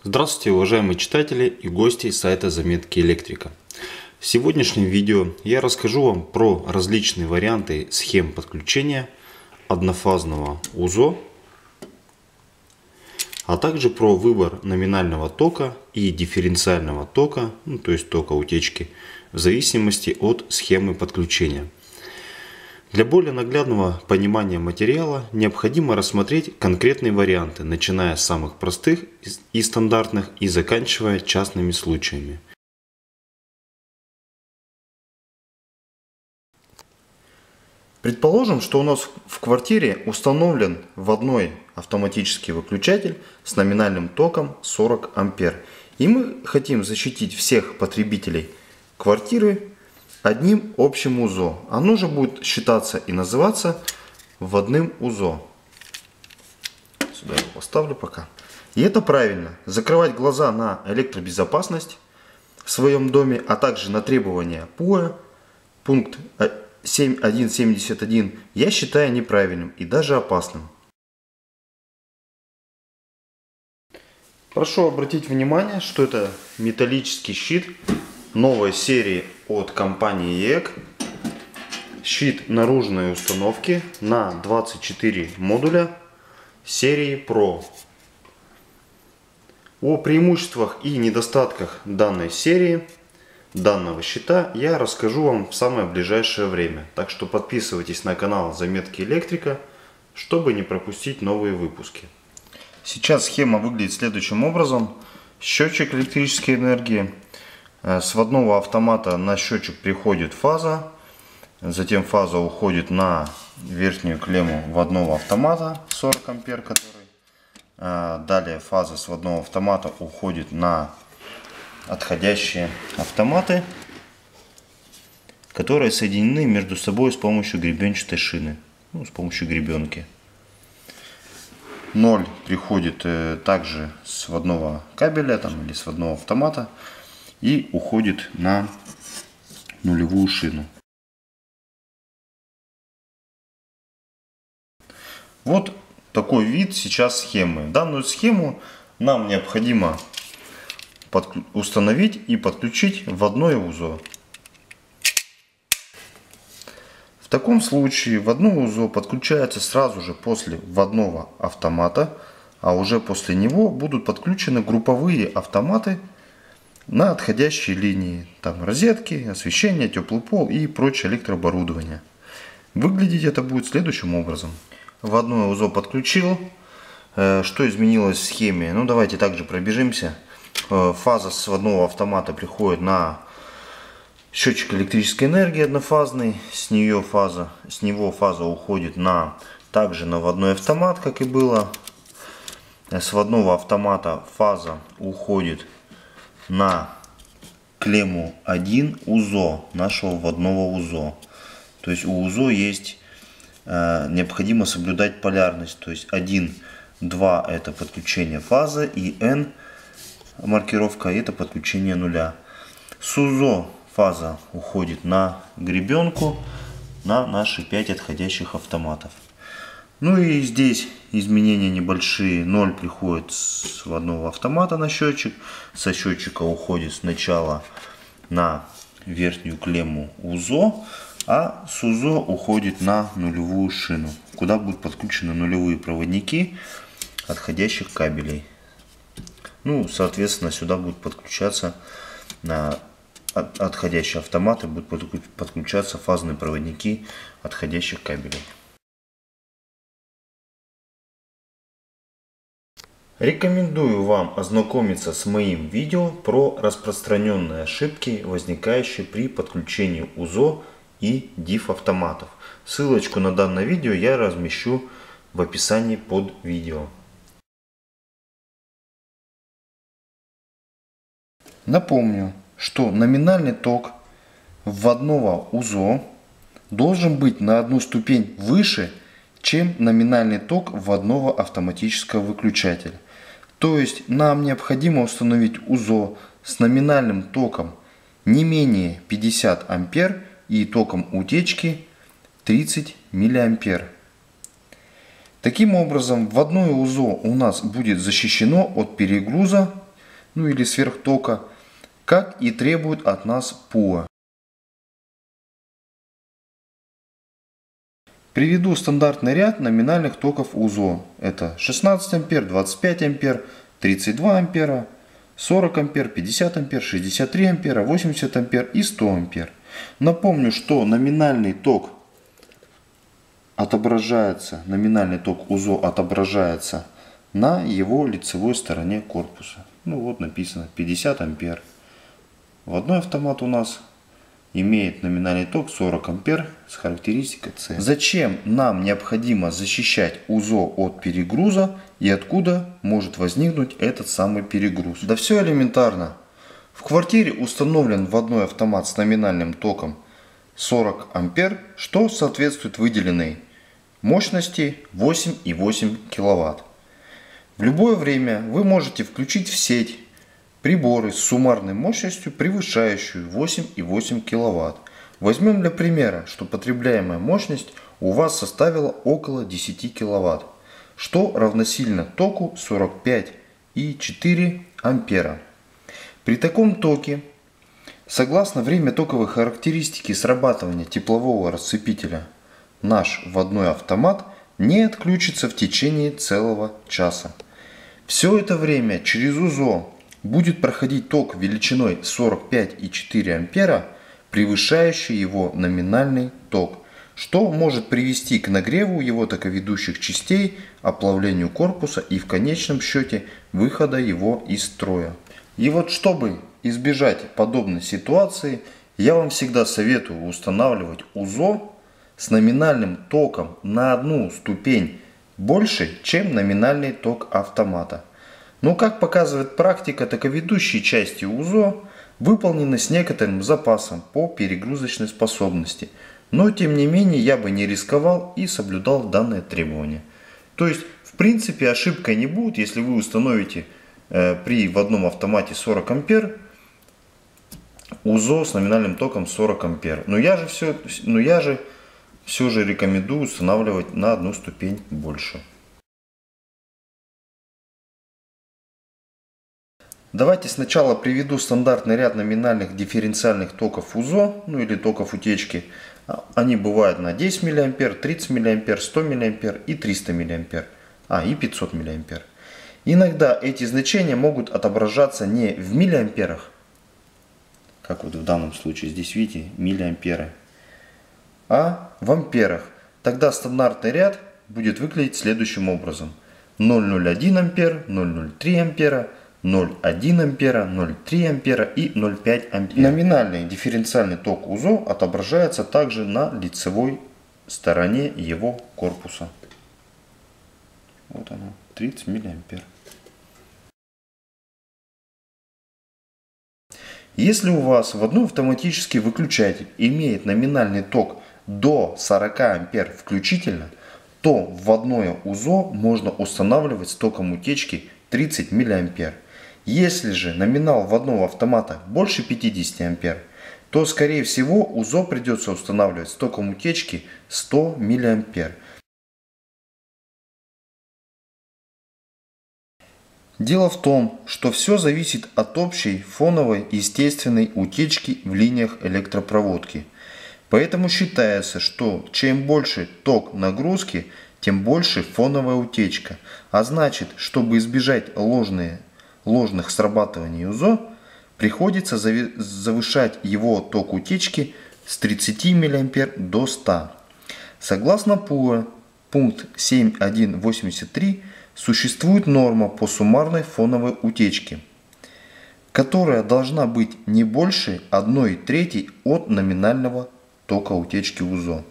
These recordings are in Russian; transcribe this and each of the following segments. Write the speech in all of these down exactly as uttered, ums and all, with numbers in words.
Здравствуйте, уважаемые читатели и гости сайта Заметки Электрика. В сегодняшнем видео я расскажу вам про различные варианты схем подключения однофазного УЗО, а также про выбор номинального тока и дифференциального тока, ну, то есть тока утечки, в зависимости от схемы подключения. Для более наглядного понимания материала необходимо рассмотреть конкретные варианты, начиная с самых простых и стандартных и заканчивая частными случаями. Предположим, что у нас в квартире установлен вводной автоматический выключатель с номинальным током сорок ампер. И мы хотим защитить всех потребителей квартиры одним общим УЗО. Оно же будет считаться и называться вводным УЗО. Сюда я поставлю пока. И это правильно. Закрывать глаза на электробезопасность в своем доме, а также на требования ПУЭ, пункт семь точка один точка семьдесят один, я считаю неправильным и даже опасным. Прошу обратить внимание, что это металлический щит новой серии от компании и и си. Щит наружной установки на двадцать четыре модуля серии Pro. О преимуществах и недостатках данной серии, данного щита, я расскажу вам в самое ближайшее время. Так что подписывайтесь на канал Заметки Электрика, чтобы не пропустить новые выпуски. Сейчас схема выглядит следующим образом. Счетчик электрической энергии. С вводного автомата на счетчик приходит фаза. Затем фаза уходит на верхнюю клемму вводного автомата сорок ампер, который. Далее фаза с вводного автомата уходит на отходящие автоматы, которые соединены между собой с помощью гребенчатой шины, ну, с помощью гребенки. ноль приходит э, также с вводного кабеля там, или с вводного автомата и уходит на нулевую шину. Вот такой вид сейчас схемы. Данную схему нам необходимо установить и подключить вводное УЗО. В таком случае вводное УЗО подключается сразу же после вводного автомата, а уже после него будут подключены групповые автоматы на отходящие линии. Там розетки, освещение, теплый пол и прочее электрооборудование. Выглядеть это будет следующим образом. Вводное УЗО подключил. Что изменилось в схеме? Ну давайте также пробежимся. Фаза с вводного автомата приходит на счетчик электрической энергии однофазный, с нее фаза, с него фаза уходит на также на вводной автомат, как и было. С вводного автомата фаза уходит на клемму один УЗО, нашего вводного УЗО. То есть у УЗО есть э, необходимо соблюдать полярность, то есть один, два это подключение фазы и N маркировка это подключение нуля. С УЗО фаза уходит на гребенку, на наши пять отходящих автоматов. Ну и здесь изменения небольшие. ноль приходит с вводного автомата на счетчик, со счетчика уходит сначала на верхнюю клемму УЗО, а с УЗО уходит на нулевую шину, куда будут подключены нулевые проводники отходящих кабелей. Ну, соответственно, сюда будут подключаться на отходящие автоматы, будут подключаться фазные проводники отходящих кабелей. Рекомендую вам ознакомиться с моим видео про распространенные ошибки, возникающие при подключении УЗО и диф автоматов. Ссылочку на данное видео я размещу в описании под видео. Напомню, что номинальный ток вводного УЗО должен быть на одну ступень выше, чем номинальный ток вводного автоматического выключателя. То есть нам необходимо установить УЗО с номинальным током не менее пятьдесят ампер и током утечки тридцать миллиампер. Таким образом, вводное УЗО у нас будет защищено от перегруза ну или сверхтока, как и требует от нас ПУА. Приведу стандартный ряд номинальных токов УЗО. Это шестнадцать ампер, двадцать пять ампер, тридцать два ампера, сорок ампер, пятьдесят ампер, шестьдесят три ампера, восемьдесят ампер и сто ампер. Напомню, что номинальный ток отображается, номинальный ток УЗО отображается на его лицевой стороне корпуса. Ну вот написано пятьдесят ампер. Вводной автомат у нас имеет номинальный ток сорок ампер с характеристикой С. Зачем нам необходимо защищать УЗО от перегруза и откуда может возникнуть этот самый перегруз? Да все элементарно. В квартире установлен вводной автомат с номинальным током сорок ампер, что соответствует выделенной мощности восемь и восемь киловатт. В любое время вы можете включить в сеть приборы с суммарной мощностью, превышающую восемь и восемь киловатт. Возьмем для примера, что потребляемая мощность у вас составила около десяти киловатт, что равносильно току сорок пять и четыре ампера. При таком токе, согласно время токовой характеристики срабатывания теплового расцепителя, наш вводной автомат не отключится в течение целого часа. Все это время через УЗО будет проходить ток величиной сорок пять и четыре ампера, превышающий его номинальный ток, что может привести к нагреву его токоведущих частей, оплавлению корпуса и в конечном счете выхода его из строя. И вот чтобы избежать подобной ситуации, я вам всегда советую устанавливать УЗО с номинальным током на одну ступень больше, чем номинальный ток автомата. Но, как показывает практика, токоведущие части УЗО выполнены с некоторым запасом по перегрузочной способности. Но, тем не менее, я бы не рисковал и соблюдал данное требование. То есть, в принципе, ошибкой не будет, если вы установите э, при вводном автомате сорок ампер УЗО с номинальным током сорок ампер. Но я же все, но я же все же рекомендую устанавливать на одну ступень больше. Давайте сначала приведу стандартный ряд номинальных дифференциальных токов УЗО, ну или токов утечки. Они бывают на десять миллиампер, тридцать миллиампер, сто миллиампер и триста миллиампер, а и пятьсот миллиампер. Иногда эти значения могут отображаться не в миллиамперах, как вот в данном случае, здесь видите миллиамперы, а в амперах. Тогда стандартный ряд будет выглядеть следующим образом: ноль целых ноль один ампер, ноль целых ноль три ампера, ноль целых один ампера, ноль целых три ампера и ноль целых пять ампера. Номинальный дифференциальный ток УЗО отображается также на лицевой стороне его корпуса. Вот оно, тридцать миллиампер. Если у вас вводной автоматический выключатель имеет номинальный ток до сорока ампер включительно, то вводное УЗО можно устанавливать с током утечки тридцать миллиампер. Если же номинал вводного автомата больше пятидесяти ампер, то скорее всего УЗО придется устанавливать с током утечки сто миллиампер. Дело в том, что все зависит от общей фоновой естественной утечки в линиях электропроводки. Поэтому считается, что чем больше ток нагрузки, тем больше фоновая утечка. А значит, чтобы избежать ложные, ложных срабатываний УЗО, приходится завышать его ток утечки с тридцати миллиампер до ста. Согласно ПУА, пункт семь точка один точка восемьдесят три, существует норма по суммарной фоновой утечке, которая должна быть не больше одной трети от номинального тока утечки УЗО.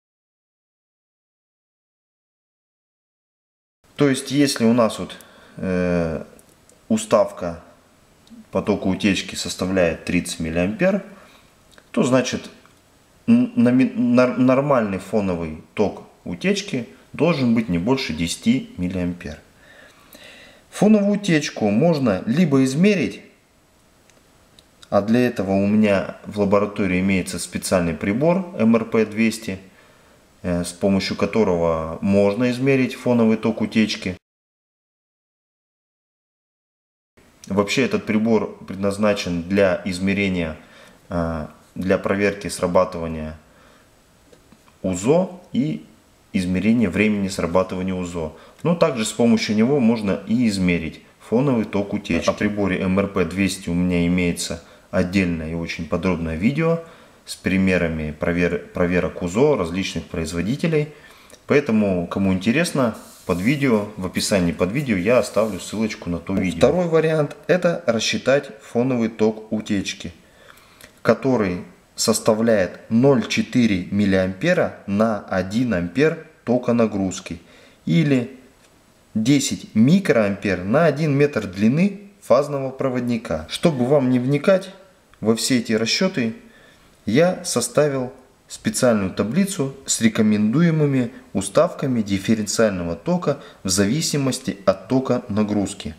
То есть, если у нас вот э, уставка потока утечки составляет тридцать миллиампер, то значит нормальный фоновый ток утечки должен быть не больше десяти миллиампер. Фоновую утечку можно либо измерить, а для этого у меня в лаборатории имеется специальный прибор эм эр пэ двести, с помощью которого можно измерить фоновый ток утечки. Вообще этот прибор предназначен для измерения, для проверки срабатывания УЗО и измерения времени срабатывания УЗО. Но также с помощью него можно и измерить фоновый ток утечки. О приборе эм эр пэ двести у меня имеется отдельное и очень подробное видео с примерами провер... проверок УЗО различных производителей. Поэтому, кому интересно, под видео, в описании под видео я оставлю ссылочку на то видео. Второй вариант – это рассчитать фоновый ток утечки, который составляет ноль целых четыре десятых миллиампера на один ампер тока нагрузки или десять микроампер на один метр длины фазного проводника. Чтобы вам не вникать во все эти расчеты, я составил специальную таблицу с рекомендуемыми уставками дифференциального тока в зависимости от тока нагрузки.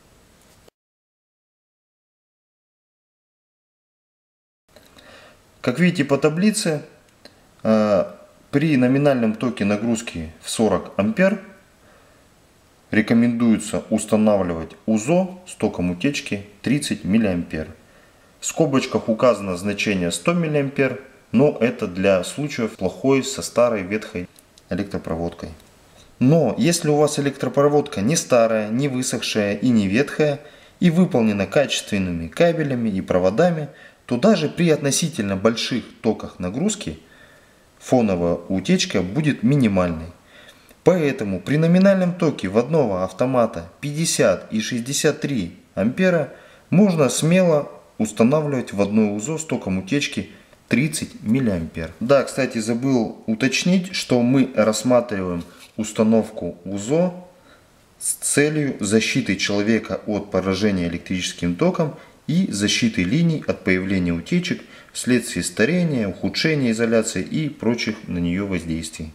Как видите по таблице, при номинальном токе нагрузки в сорок ампер рекомендуется устанавливать УЗО с током утечки тридцать миллиампер. В скобочках указано значение сто миллиампер, но это для случаев плохой со старой ветхой электропроводкой. Но если у вас электропроводка не старая, не высохшая и не ветхая и выполнена качественными кабелями и проводами, то даже при относительно больших токах нагрузки фоновая утечка будет минимальной. Поэтому при номинальном токе вводного автомата пятьдесят и шестьдесят три ампера можно смело устанавливать вводное УЗО с током утечки тридцать миллиампер. Да, кстати, забыл уточнить, что мы рассматриваем установку УЗО с целью защиты человека от поражения электрическим током и защиты линий от появления утечек вследствие старения, ухудшения изоляции и прочих на нее воздействий.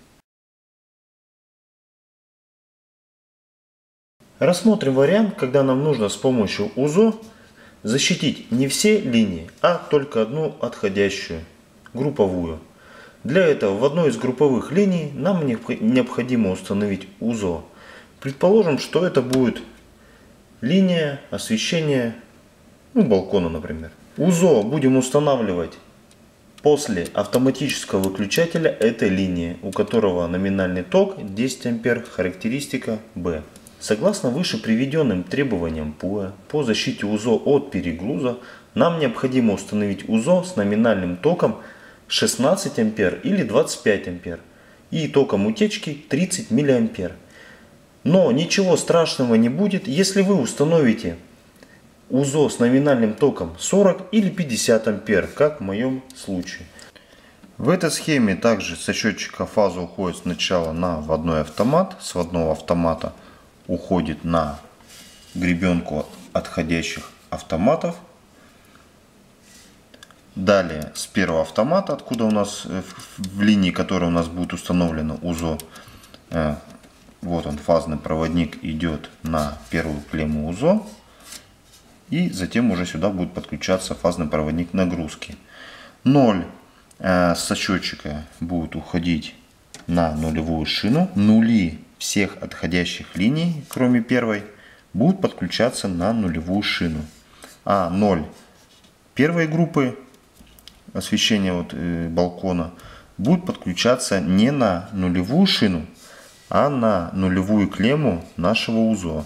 Рассмотрим вариант, когда нам нужно с помощью УЗО защитить не все линии, а только одну отходящую, групповую. Для этого в одной из групповых линий нам необходимо установить УЗО. Предположим, что это будет линия освещения, ну, балкона, например. УЗО будем устанавливать после автоматического выключателя этой линии, у которого номинальный ток десять ампер, характеристика бэ. Согласно выше приведенным требованиям ПУЭ по защите УЗО от перегруза, нам необходимо установить УЗО с номинальным током шестнадцать ампер или двадцать пять ампер и током утечки тридцать миллиампер. Но ничего страшного не будет, если вы установите УЗО с номинальным током сорок или пятьдесят ампер, как в моем случае. В этой схеме также со счетчика фаза уходит сначала на вводной автомат, с вводного автомата уходит на гребенку отходящих автоматов. Далее с первого автомата, откуда у нас в линии, которой у нас будет установлено УЗО, вот он, фазный проводник, идет на первую клемму УЗО. И затем уже сюда будет подключаться фазный проводник нагрузки. ноль со счетчика будет уходить на нулевую шину. Нули всех отходящих линий, кроме первой, будут подключаться на нулевую шину. А ноль первой группы освещения вот, э, балкона будет подключаться не на нулевую шину, а на нулевую клемму нашего УЗО.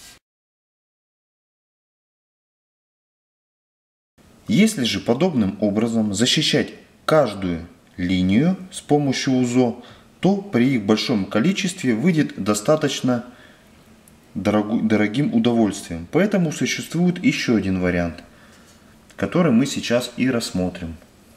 Если же подобным образом защищать каждую линию с помощью УЗО, то при их большом количестве выйдет достаточно дорогим удовольствием. Поэтому существует еще один вариант, который мы сейчас и рассмотрим.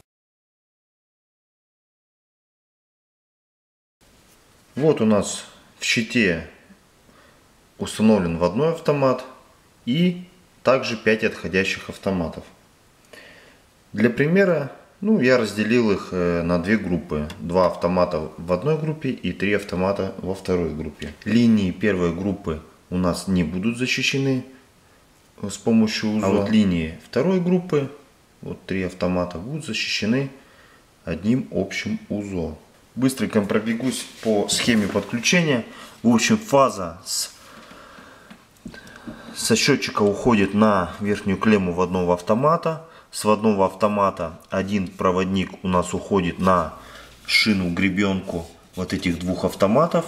Вот у нас в щите установлен вводной автомат и также пять отходящих автоматов. Для примера, ну, я разделил их на две группы. Два автомата в одной группе и три автомата во второй группе. Линии первой группы у нас не будут защищены с помощью УЗО. А вот линии второй группы, вот три автомата, будут защищены одним общим УЗО. Быстренько пробегусь по схеме подключения. В общем, фаза с, со счетчика уходит на верхнюю клемму вводного автомата. С вводного автомата один проводник у нас уходит на шину гребенку вот этих двух автоматов.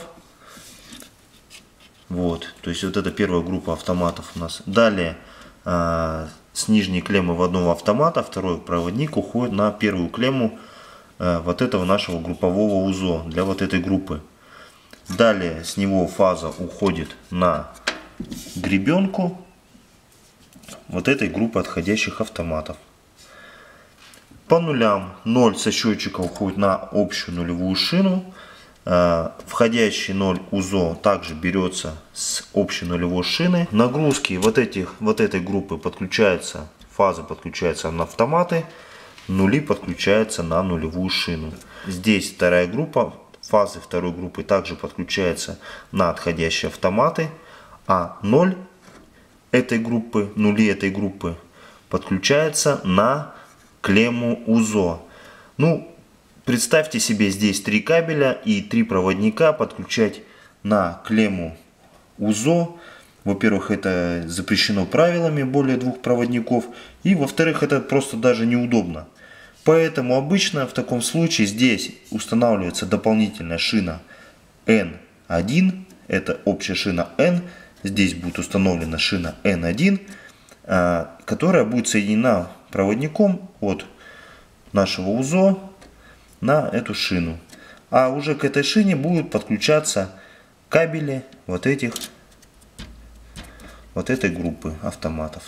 Вот, то есть вот это первая группа автоматов у нас. Далее э, с нижней клеммы вводного автомата второй проводник уходит на первую клемму э, вот этого нашего группового УЗО для вот этой группы. Далее с него фаза уходит на гребенку вот этой группы отходящих автоматов. По нулям ноль со счетчика уходит на общую нулевую шину. Входящий ноль УЗО также берется с общей нулевой шины. Нагрузки вот, этих, вот этой группы подключаются, фазы подключаются на автоматы, нули подключаются на нулевую шину. Здесь вторая группа, фазы второй группы также подключаются на отходящие автоматы, а ноль этой группы, нули этой группы подключаются на клемму УЗО. Ну, представьте себе здесь три кабеля и три проводника подключать на клемму УЗО. Во-первых, это запрещено правилами, более двух проводников. И во-вторых, это просто даже неудобно. Поэтому обычно в таком случае здесь устанавливается дополнительная шина эн один. Это общая шина N. Здесь будет установлена шина эн один, которая будет соединена проводником от нашего УЗО на эту шину. А уже к этой шине будут подключаться кабели вот этих вот этой группы автоматов.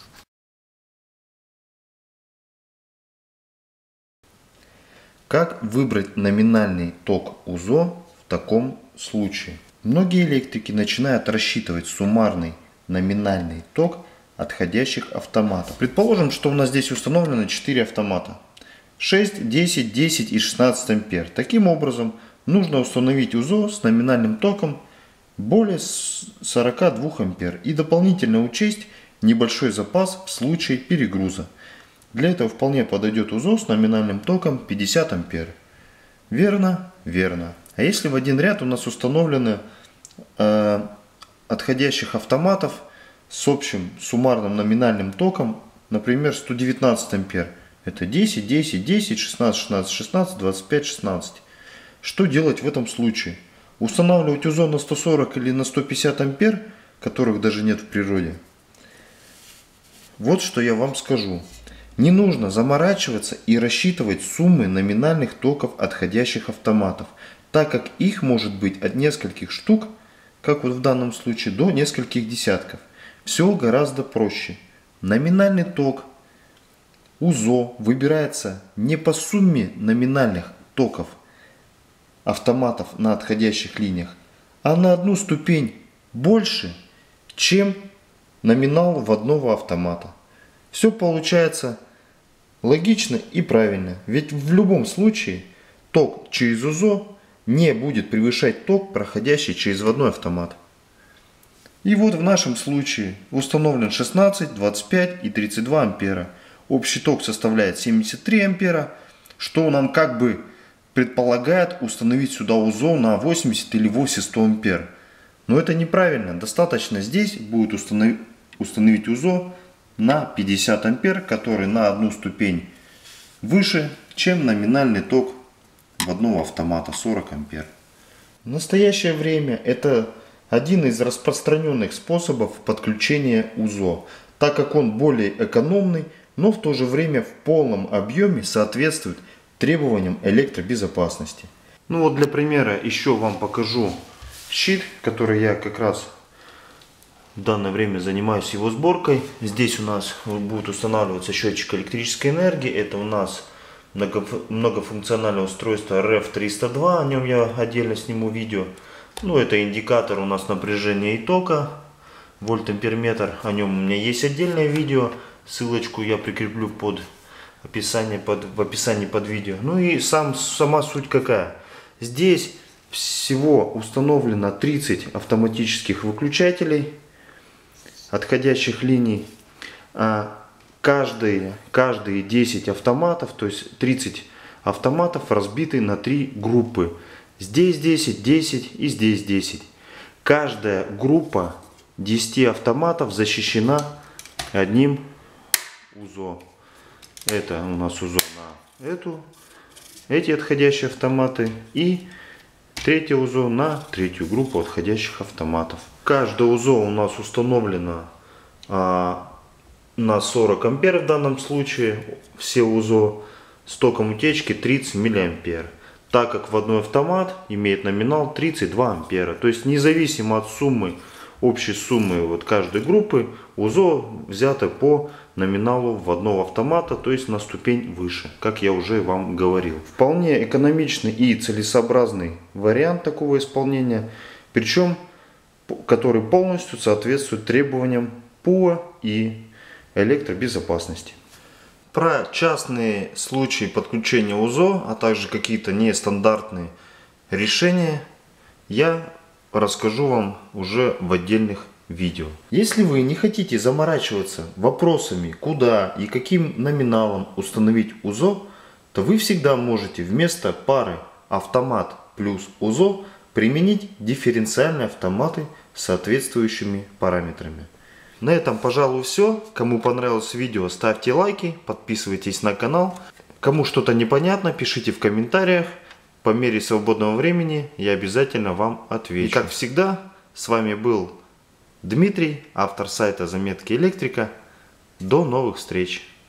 Как выбрать номинальный ток УЗО в таком случае? Многие электрики начинают рассчитывать суммарный номинальный ток отходящих автоматов. Предположим, что у нас здесь установлено четыре автомата. шесть, десять, десять и шестнадцать ампер. Таким образом, нужно установить УЗО с номинальным током более сорока двух ампер и дополнительно учесть небольшой запас в случае перегруза. Для этого вполне подойдет УЗО с номинальным током пятьдесят ампер. Верно? Верно. А если в один ряд у нас установлены э, отходящих автоматов с общим суммарным номинальным током, например, сто девятнадцать ампер. Это десять, десять, десять, шестнадцать, шестнадцать, шестнадцать, двадцать пять, шестнадцать. Что делать в этом случае? Устанавливать УЗО на сто сорок или на сто пятьдесят ампер, которых даже нет в природе? Вот что я вам скажу. Не нужно заморачиваться и рассчитывать суммы номинальных токов отходящих автоматов, так как их может быть от нескольких штук, как вот в данном случае, до нескольких десятков. Все гораздо проще. Номинальный ток УЗО выбирается не по сумме номинальных токов автоматов на отходящих линиях, а на одну ступень больше, чем номинал вводного автомата. Все получается логично и правильно, ведь в любом случае ток через УЗО не будет превышать ток, проходящий через вводной автомат. И вот в нашем случае установлен шестнадцать, двадцать пять и тридцать два ампера. Общий ток составляет семьдесят три ампера, что нам как бы предполагает установить сюда УЗО на восемьдесят или вовсе сто ампер. Но это неправильно. Достаточно здесь будет установить, установить УЗО на пятьдесят ампер, который на одну ступень выше, чем номинальный ток вводного автомата сорок ампер. В настоящее время это один из распространенных способов подключения УЗО, так как он более экономный, но в то же время в полном объеме соответствует требованиям электробезопасности. Ну вот для примера еще вам покажу щит, который я как раз в данное время занимаюсь его сборкой. Здесь у нас будет устанавливаться счетчик электрической энергии. Это у нас многофункциональное устройство эр эф триста два, о нем я отдельно сниму видео. Ну, это индикатор у нас напряжения и тока, вольтамперметр, о нем у меня есть отдельное видео, ссылочку я прикреплю под описание, под, в описании под видео. Ну и сам, сама суть какая. Здесь всего установлено тридцать автоматических выключателей отходящих линий. А каждые, каждые десять автоматов, то есть тридцать автоматов разбиты на три группы. Здесь десять, десять и здесь десять. Каждая группа десяти автоматов защищена одним УЗО. Это у нас УЗО на эту, эти отходящие автоматы и третье УЗО на третью группу отходящих автоматов. Каждое УЗО у нас установлено а, на сорок ампер в данном случае. Все УЗО с током утечки тридцать миллиампер. Так как в одной автомат имеет номинал тридцать два ампера. То есть независимо от суммы, общей суммы вот каждой группы, УЗО взято по номиналу в одного автомата, то есть на ступень выше, как я уже вам говорил. Вполне экономичный и целесообразный вариант такого исполнения, причем который полностью соответствует требованиям ПУА и электробезопасности. Про частные случаи подключения УЗО, а также какие-то нестандартные решения я расскажу вам уже в отдельных видео. Если вы не хотите заморачиваться вопросами, куда и каким номиналом установить УЗО, то вы всегда можете вместо пары автомат плюс УЗО применить дифференциальные автоматы с соответствующими параметрами. На этом, пожалуй, все. Кому понравилось видео, ставьте лайки, подписывайтесь на канал. Кому что-то непонятно, пишите в комментариях. По мере свободного времени я обязательно вам отвечу. И как всегда, с вами был Дмитрий, автор сайта Заметки Электрика. До новых встреч!